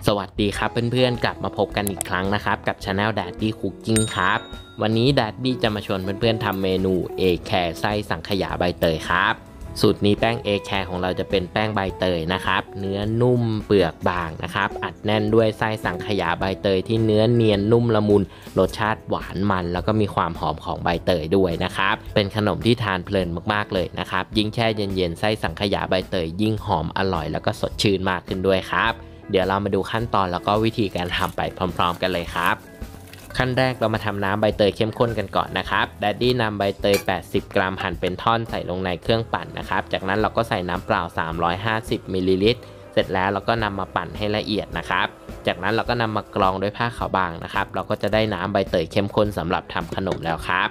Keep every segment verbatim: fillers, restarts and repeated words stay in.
สวัสดีครับเพื่อนๆกลับมาพบกันอีกครั้งนะครับกับ Channel Daddy Cooking ครับวันนี้ Daddy จะมาชวนเพื่อนๆทำเมนู เอ แคร์ ไส้สังขยาใบเตยครับสูตรนี้แป้ง เอ แคร์ ของเราจะเป็นแป้งใบเตยนะครับเนื้อนุ่มเปลือกบางนะครับอัดแน่นด้วยไส้สังขยาใบเตยที่เนื้อเนียนนุ่มละมุนรสชาติหวานมันแล้วก็มีความหอมของใบเตยด้วยนะครับเป็นขนมที่ทานเพลินมากๆเลยนะครับยิ่งแช่เย็นๆไส้สังขยาใบเตยยิ่งหอมอร่อยแล้วก็สดชื่นมากขึ้นด้วยครับเดี๋ยวเรามาดูขั้นตอนแล้วก็วิธีการทำไปพร้อมๆกันเลยครับขั้นแรกเรามาทำน้ำใบเตยเข้มข้นกันก่อนนะครับแดดดี้นำใบเตยแปดสิบกรัมหั่นเป็นท่อนใส่ลงในเครื่องปั่นนะครับจากนั้นเราก็ใส่น้ำเปล่าสามร้อยห้าสิบมิลลิลิตรเสร็จแล้วเราก็นำมาปั่นให้ละเอียดนะครับจากนั้นเราก็นำมากรองด้วยผ้าขาวบางนะครับเราก็จะได้น้ำใบเตยเข้มข้นสำหรับทำขนมแล้วครับ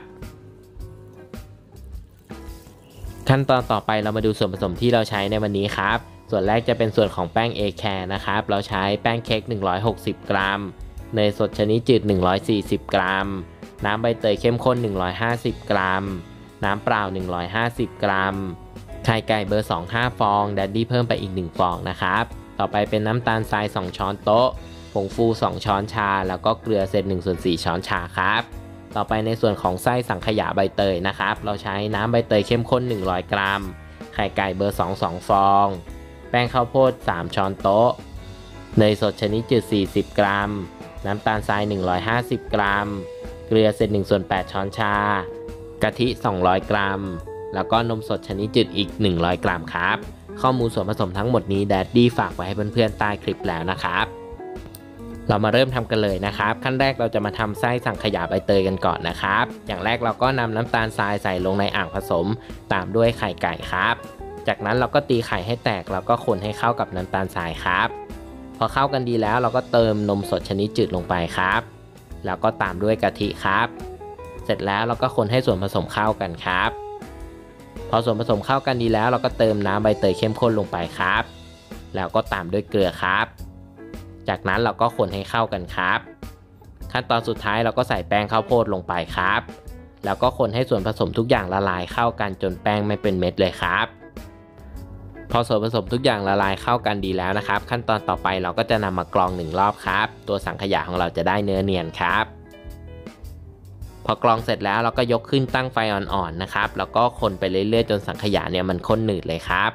ขั้นตอนต่อไปเรามาดูส่วนผสมที่เราใช้ในวันนี้ครับส่วนแรกจะเป็นส่วนของแป้ง เอ แคร์ นะครับเราใช้แป้งเค้กหนึ่งร้อยหกสิบกรัมเนยสดชนิดจืดหนึ่งร้อยสี่สิบกรัมน้ำใบเตยเข้มข้นหนึ่งร้อยห้าสิบกรัมน้ำเปล่าหนึ่งร้อยห้าสิบกรัมไข่ไก่เบอร์สอง ห้าฟองแดดดี้เพิ่มไปอีกหนึ่งฟองนะครับต่อไปเป็นน้ำตาลทรายสองช้อนโต๊ะผงฟูสองช้อนชาแล้วก็เกลือเศษหนึ่งส่วนสี่ช้อนชาครับต่อไปในส่วนของไส้สังขยาใบเตยนะครับเราใช้น้ำใบเตยเข้มข้นหนึ่งร้อยกรัมไข่ไก่เบอร์สอง สองฟองแป้งข้าวโพดสามช้อนโต๊ะเนยสดชนิดจืดสี่สิบกรัมน้ำตาลทรายหนึ่งร้อยห้าสิบกรัมเกลือเศษหนึ่งส่วนแปดช้อนชากะทิสองร้อยกรัมแล้วก็นมสดชนิดจืดอีกหนึ่งร้อยกรัมครับข้อมูลส่วนผสมทั้งหมดนี้แดดดี้ฝากไว้ให้เพื่อนๆใต้คลิปแล้วนะครับเรามาเริ่มทำกันเลยนะครับขั้นแรกเราจะมาทำไส้สังขยาใบเตยกันก่อนนะครับอย่างแรกเราก็นำน้ำตาลทรายใส่ลงในอ่างผสมตามด้วยไข่ไก่ครับจากนั้นเราก็ตีไข่ให้แตกแล้วก็คนให้เข้ากับน้ำตาลทรายครับพอเข้ากันดีแล้วเราก็เติมนมสดชนิดจืดลงไปครับแล้วก็ตามด้วยกะทิครับเสร็จแล้วเราก็คนให้ส่วนผสมเข้ากันครับพอส่วนผสมเข้ากันดีแล้วเราก็เติมน้ำใบเตยเข้มข้นลงไปครับแล้วก็ตามด้วยเกลือครับจากนั้นเราก็คนให้เข้ากันครับขั้นตอนสุดท้ายเราก็ใส่แป้งข้าวโพดลงไปครับแล้วก็คนให้ส่วนผสมทุกอย่างละลายเข้ากันจนแป้งไม่เป็นเม็ดเลยครับพอส่วนผสมทุกอย่างละลายเข้ากันดีแล้วนะครับขั้นตอนต่อไปเราก็จะนำมากรองหนึ่งรอบครับตัวสังขยาของเราจะได้เนื้อเนียนครับพอกรองเสร็จแล้วเราก็ยกขึ้นตั้งไฟอ่อนๆนะครับแล้วก็คนไปเรื่อยๆจนสังขยาเนี่ยมันข้นหนืดเลยครับ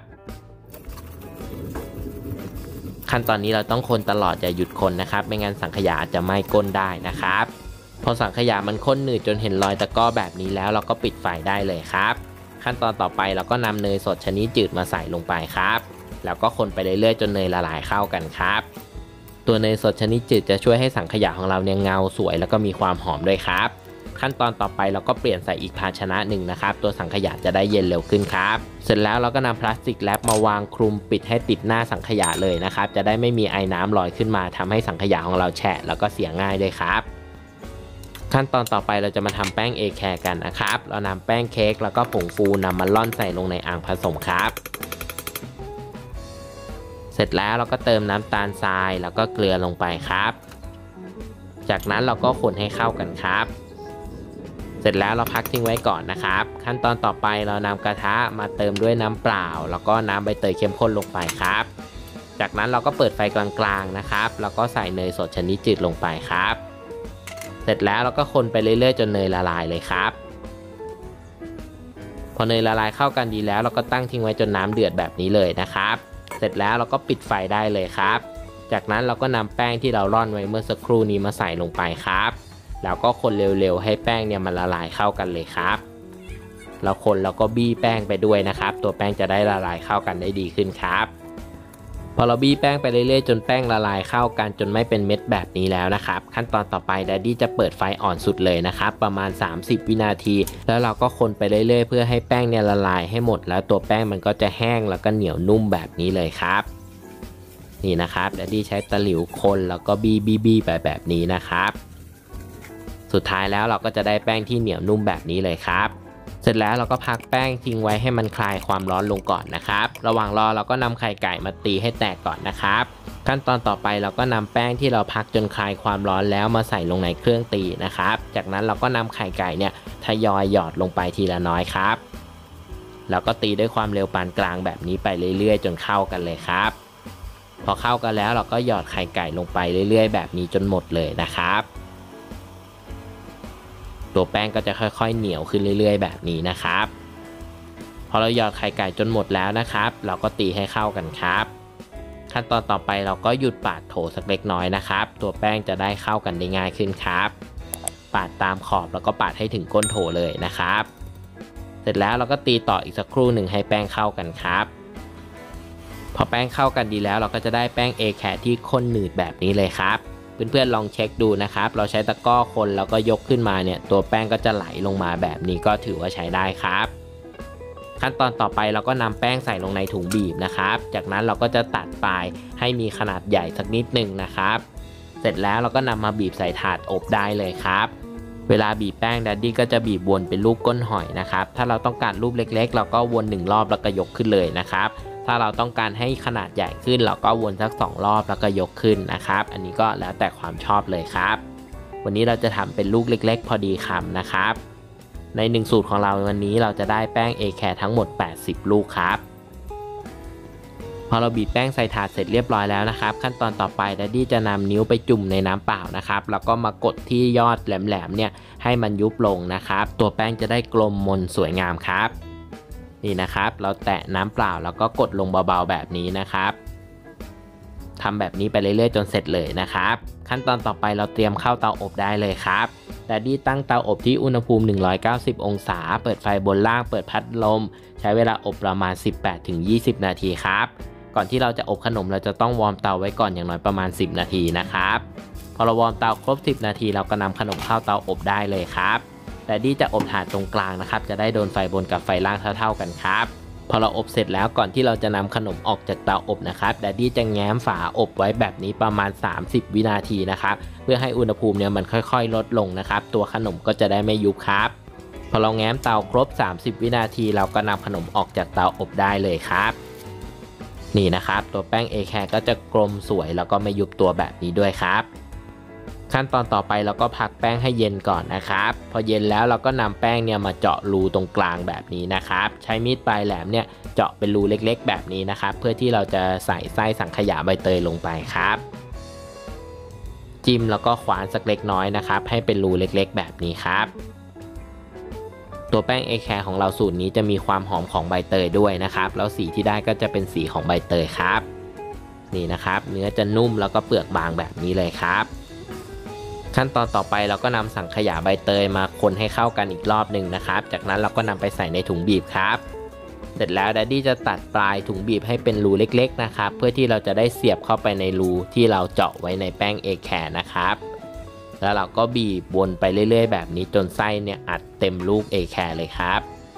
ขั้นตอนนี้เราต้องคนตลอดอย่าหยุดคนนะครับไม่งั้นสังขยาจะไหม้ก้นได้นะครับพอสังขยามันข้นหนืดจนเห็นรอยตะกร้อแบบนี้แล้วเราก็ปิดไฟได้เลยครับขั้นตอนต่อไปเราก็นำเนยสดชนิดจืดมาใส่ลงไปครับแล้วก็คนไปเรื่อยๆจนเนยละลายเข้ากันครับตัวเนยสดชนิดจืดจะช่วยให้สังขยาของเราเนี่ยเงาสวยแล้วก็มีความหอมด้วยครับขั้นตอนต่อไปเราก็เปลี่ยนใส่อีกภาชนะหนึ่งนะครับตัวสังขยาจะได้เย็นเร็วขึ้นครับเสร็จแล้วเราก็นำพลาสติกแรปมาวางคลุมปิดให้ติดหน้าสังขยาเลยนะครับจะได้ไม่มีไอน้ำลอยขึ้นมาทำให้สังขยาของเราแฉะแล้วก็เสียง่ายด้วยครับขั้นตอนต่อไปเราจะมาทำแป้ง เอ แคร์ กันนะครับเรานำแป้งเค้กแล้วก็ผงฟูนำมาล่อนใส่ลงในอ่างผสมครับเสร็จแล้วเราก็เติมน้ำตาลทรายแล้วก็เกลือลงไปครับจากนั้นเราก็คนให้เข้ากันครับเสร็จแล้วเราพักทิ้งไว้ก่อนนะครับขั้นตอนต่อไปเรานำกระทะมาเติมด้วยน้ำเปล่าแล้วก็น้ำใบเตยเข้มข้นลงไปครับจากนั้นเราก็เปิดไฟกลางๆนะครับแล้วก็ใส่เนยสดชนิดจืดลงไปครับเสร็จแล้วเราก็คนไปเรื่อยๆจนเนยละลายเลยครับพอเนยละลายเข้ากันดีแล้วเราก็ตั้งทิ้งไว้จนน้ำเดือดแบบนี้เลยนะครับเสร็จแล้วเราก็ปิดไฟได้เลยครับจากนั้นเราก็นำแป้งที่เราร่อนไว้เมื่อสักครู่นี้มาใส่ลงไปครับแล้วก็คนเร็วๆให้แป้งเนี่ยมันละลายเข้ากันเลยครับแล้วคนแล้วก็บี้แป้งไปด้วยนะครับตัวแป้งจะได้ละลายเข้ากันได้ดีขึ้นครับพอเราบี้แป้งไปเรื่อยๆจนแป้งละลายเข้ากันจนไม่เป็นเม็ดแบบนี้แล้วนะครับขั้นตอนต่อไปแดดดี้จะเปิดไฟอ่อนสุดเลยนะครับประมาณสามสิบวินาทีแล้วเราก็คนไปเรื่อยๆเพื่อให้แป้งเนี่ยละลายให้หมดแล้วตัวแป้งมันก็จะแห้งแล้วก็เหนียวนุ่มแบบนี้เลยครับนี่นะครับแดดดี้ใช้ตะหลิวคนแล้วก็บี้บี้บี้ไปแบบนี้นะครับสุดท้ายแล้วเราก็จะได้แป้งที่เหนียวนุ่มแบบนี้เลยครับเสร็จแล้วเราก็พักแป้งทิ้งไว้ให้มันคลายความร้อนลงก่อนนะครับระหว่างรอเราก็นำไข่ไก่มาตีให้แตกก่อนนะครับขั้นตอนต่อไปเราก็นำแป้งที่เราพักจนคลายความร้อนแล้วมาใส่ลงในเครื่องตีนะครับจากนั้นเราก็นำไข่ไก่เนี่ยทยอยหยอดลงไปทีละน้อยครับแล้วก็ตีด้วยความเร็วปานกลางแบบนี้ไปเรื่อยๆจนเข้ากันเลยครับพอเข้ากันแล้วเราก็หยอดไข่ไก่ลงไปเรื่อยๆแบบนี้จนหมดเลยนะครับตัวแป้งก็จะค่อยๆเหนียวขึ้นเรื่อยๆแบบนี้นะครับพอเราหยอดไข่ไก่จนหมดแล้วนะครับเราก็ตีให้เข้ากันครับขั้นตอนต่อไปเราก็หยุดปาดโถสักเล็กน้อยนะครับตัวแป้งจะได้เข้ากันได้ง่ายขึ้นครับปาดตามขอบแล้วก็ปาดให้ถึงก้นโถเลยนะครับเสร็จแล้วเราก็ตีต่ออีกสักครู่หนึ่งให้แป้งเข้ากันครับพอแป้งเข้ากันดีแล้วเราก็จะได้แป้ง เอ แคร์ ที่ข้นหนืดแบบนี้เลยครับเพื่อนๆลองเช็คดูนะครับเราใช้ตะกร้อคนแล้วก็ยกขึ้นมาเนี่ยตัวแป้งก็จะไหลลงมาแบบนี้ก็ถือว่าใช้ได้ครับขั้นตอนต่อไปเราก็นำแป้งใส่ลงในถุงบีบนะครับจากนั้นเราก็จะตัดปลายให้มีขนาดใหญ่สักนิดหนึ่งนะครับเสร็จแล้วเราก็นำมาบีบใส่ถาดอบได้เลยครับเวลาบีบแป้งแดดดี้ก็จะบีบวนเป็นรูปก้นหอยนะครับถ้าเราต้องการรูปเล็กๆเราก็วนหนึ่งรอบแล้วก็ยกขึ้นเลยนะครับถ้าเราต้องการให้ขนาดใหญ่ขึ้นเราก็วนสักสองรอบแล้วก็ยกขึ้นนะครับอันนี้ก็แล้วแต่ความชอบเลยครับวันนี้เราจะทำเป็นลูกเล็กๆพอดีคำนะครับในหนึ่งสูตรของเราวันนี้เราจะได้แป้ง เอ แคร์ ทั้งหมดแปดสิบลูกครับพอเราบีบแป้งใส่ถาดเสร็จเรียบร้อยแล้วนะครับขั้นตอนต่อไปแดดดี้จะนำนิ้วไปจุ่มในน้ำเปล่านะครับแล้วก็มากดที่ยอดแหลมๆเนี่ยให้มันยุบลงนะครับตัวแป้งจะได้กลมมนสวยงามครับนี่นะครับเราแตะน้ำเปล่าแล้วก็กดลงเบาๆแบบนี้นะครับทำแบบนี้ไปเรื่อยๆจนเสร็จเลยนะครับขั้นตอนต่อไปเราเตรียมเข้าเตาอบได้เลยครับแดดดี้ตั้งเตาอบที่อุณหภูมิหนึ่งร้อยเก้าสิบองศาเปิดไฟบนล่างเปิดพัดลมใช้เวลาอบประมาณ สิบแปดถึงยี่สิบ นาทีครับก่อนที่เราจะอบขนมเราจะต้องวอร์มเตาไว้ก่อนอย่างน้อยประมาณสิบนาทีนะครับพอเราวอร์มเตาครบสิบนาทีเราก็นำขนมเข้าเตาอบได้เลยครับแดดดี้จะอบถาดตรงกลางนะครับจะได้โดนไฟบนกับไฟล่างเท่าๆกันครับพอเราอบเสร็จแล้วก่อนที่เราจะนำขนมออกจากเตาอบนะครับแดดดี้จะแง้มฝาอบไว้แบบนี้ประมาณสามสิบวินาทีนะครับเพื่อให้อุณหภูมิเนี่ยมันค่อยๆลดลงนะครับตัวขนมก็จะได้ไม่ยุบครับพอเราแง้มเตาครบสามสิบวินาทีเราก็นำขนมออกจากเตาอบได้เลยครับนี่นะครับตัวแป้ง เอ แคร์ ก็จะกลมสวยแล้วก็ไม่ยุบตัวแบบนี้ด้วยครับขั้นตอนต่อไปเราก็พักแป้งให้เย็นก่อนนะครับพอเย็นแล้วเราก็นำแป้งเนี่ยมาเจาะรูตรงกลางแบบนี้นะครับใช้มีดปลายแหลมเนี่ยเจาะเป็นรูเล็กๆแบบนี้นะครับเพื่อที่เราจะใส่ไส้สังขยาใบเตยลงไปครับจิ้มแล้วก็ขวานสักเล็กน้อยนะครับให้เป็นรูเล็กๆแบบนี้ครับตัวแป้ง เอ แคร์ ของเราสูตรนี้จะมีความหอมของใบเตยด้วยนะครับแล้วสีที่ได้ก็จะเป็นสีของใบเตยครับนี่นะครับเนื้อจะนุ่มแล้วก็เปลือกบางแบบนี้เลยครับขั้นตอนต่อไปเราก็นำสังขยาใบเตยมาคนให้เข้ากันอีกรอบหนึ่งนะครับจากนั้นเราก็นำไปใส่ในถุงบีบครับเสร็จแล้วแดดดี้จะตัดปลายถุงบีบให้เป็นรูเล็กๆนะครับเพื่อที่เราจะได้เสียบเข้าไปในรูที่เราเจาะไว้ในแป้ง เอ แคร์ นะครับแล้วเราก็บีบวนไปเรื่อยๆแบบนี้จนไส้เนี่ยอัดเต็มลูก เอ แคร์ เลยครับ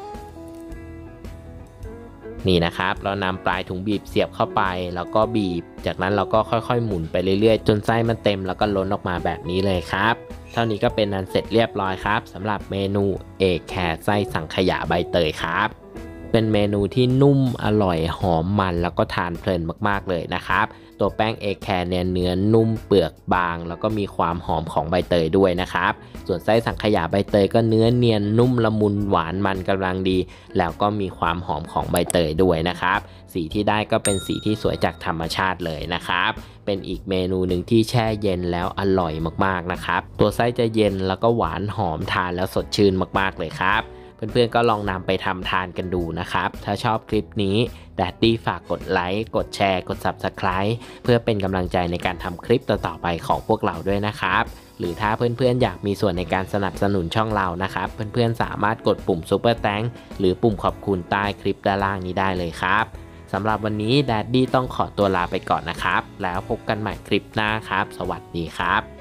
นี่นะครับเรานำปลายถุงบีบเสียบเข้าไปแล้วก็บีบจากนั้นเราก็ค่อยๆหมุนไปเรื่อยๆจนไส้มันเต็มแล้วก็ล้นออกมาแบบนี้เลยครับเท่านี้ก็เป็นอันเสร็จเรียบร้อยครับสำหรับเมนู เอ แคร์ ไส้สังขยาใบเตยครับเป็นเมนูที่นุ่มอร่อยหอมมันแล้วก็ทานเพลินมากๆเลยนะครับตัวแป้ง เอ แคร์ เนี่ยเนื้อนุ่มเปลือกบางแล้วก็มีความหอมของใบเตยด้วยนะครับส่วนไส้สังขยาใบเตยก็เนื้อเนียนนุ่มละมุนหวานมันกำลังดีแล้วก็มีความหอมของใบเตยด้วยนะครับสีที่ได้ก็เป็นสีที่สวยจากธรรมชาติเลยนะครับเป็นอีกเมนูหนึ่งที่แช่เย็นแล้วอร่อยมากๆนะครับตัวไส้จะเย็นแล้วก็หวานหอมทานแล้วสดชื่นมากๆเลยครับเพื่อนๆก็ลองนำไปทำทานกันดูนะครับถ้าชอบคลิปนี้แดดดี้ฝากกดไลค์กดแชร์กด ซับสไครบ์ เพื่อเป็นกำลังใจในการทำคลิปต่อๆไปของพวกเราด้วยนะครับหรือถ้าเพื่อนๆอยากมีส่วนในการสนับสนุนช่องเรานะครับเพื่อนๆสามารถกดปุ่มซุปเปอร์แตงค์หรือปุ่มขอบคุณใต้คลิปด้านล่างนี้ได้เลยครับสำหรับวันนี้แดดดี้ต้องขอตัวลาไปก่อนนะครับแล้วพบกันใหม่คลิปหน้าครับสวัสดีครับ